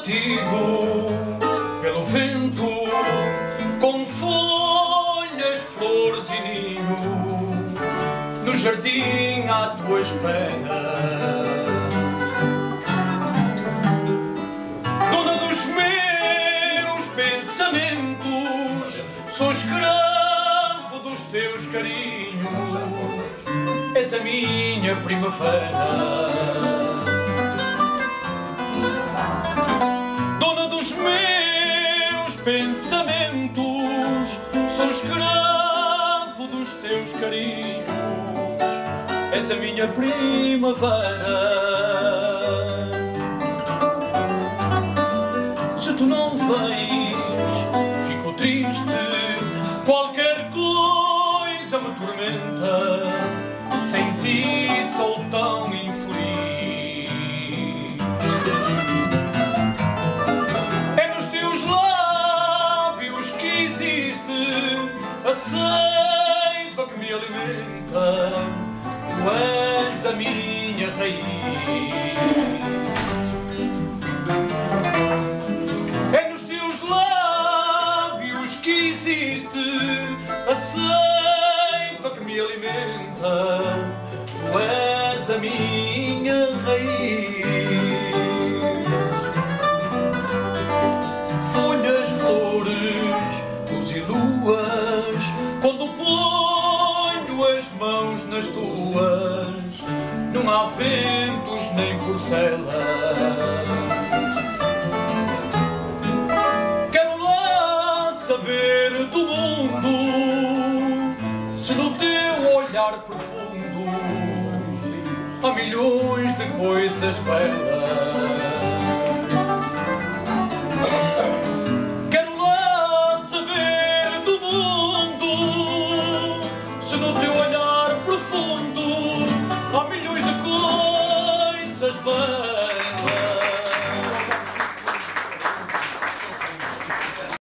batido pelo vento, com folhas, flores e ninho, no jardim à tua espera. Dona dos meus pensamentos, sou escravo dos teus carinhos, és a minha primavera. Pensamentos, sou escravo dos teus carinhos, és a minha primavera. Se tu não vens, fico triste, qualquer coisa me tormenta, sem ti sou tão infeliz. A seiva que me alimenta, tu és a minha raiz. É nos teus lábios que existe a seiva que me alimenta, tu és a minha raiz. Folhas, flores, luz e luas, quando ponho as mãos nas tuas, não há ventos nem corcelas. Quero lá saber do mundo, se no teu olhar profundo há milhões de coisas belas. No teu olhar profundo há milhões de coisas belas.